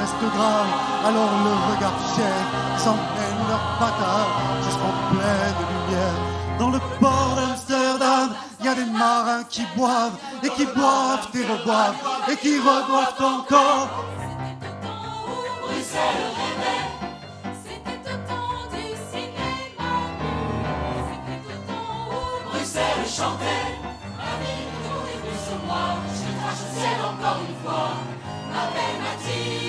reste grave, alors le regard fier s'emmène leur bâtard jusqu'en pleine lumière. Dans le port d'Amsterdam, il y a des marins qui boivent et qui boivent et reboivent et qui reboivent encore. Bruxelles rêvait, c'était au temps du cinéma. C'était au temps où Bruxelles chantait. Ma vie ne comptait plus sur moi, je crache au ciel encore une fois. Ma belle Mathilde.